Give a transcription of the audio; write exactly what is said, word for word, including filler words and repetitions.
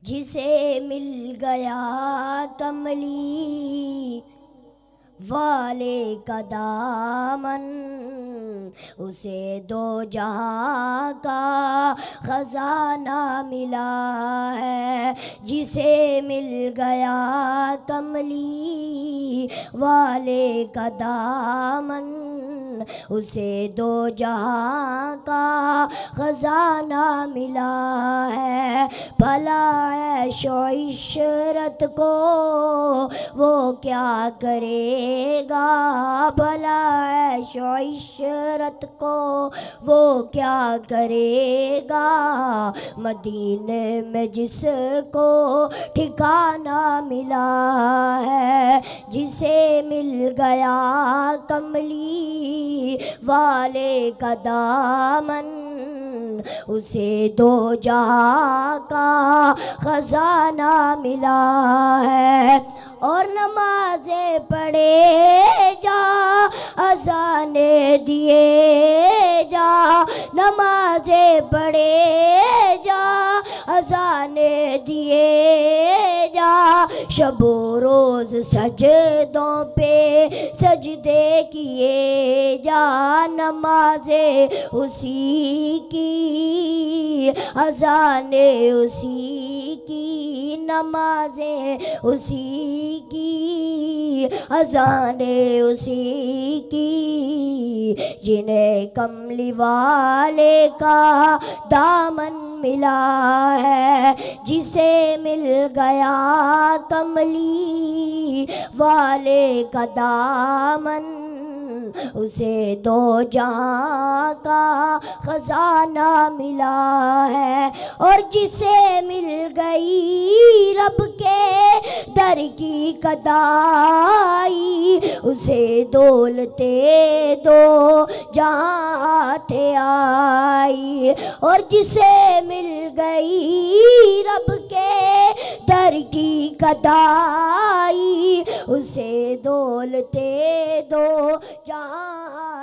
جسے مل گیا کملی والے کا دامن، اسے دو جہاں کا خزانہ ملا ہے۔ جسے مل گیا کملی والے کا دامن، اسے دو جہاں کا خزانہ ملا ہے۔ بھلا عیش و عشرت کو وہ کیا کرے گا، بھلا عیش و عشرت کو وہ کیا کرے گا، مدینے میں جس کو ٹھکانہ ملا ہے۔ جسے مل گیا کملی والے کا دامن، اسے دو جہاں کا خزانہ ملا ہے۔ اور نمازیں پڑھے جا، اذانیں دیے جا، نمازیں پڑھے جا، اذانیں دیے جا، شب و روز سجدوں پہ سجدے کیے جا، نمازیں اسی کی، اذانیں اسی کی، نمازیں اسی کی، اذانیں اسی کی، جنہیں کملی والے کا دامن ملا ہے۔ جسے مل گیا کملی والے کا دامن، اسے دو جہاں کا خزانہ ملا ہے۔ اور جسے مل گئی رب کے در کی قدائی، اسے دولتے دو جہاں ہاتھ آئی۔ اور جسے مل گئی رب کے در کی قدائی، اسے دولتے دو جہاں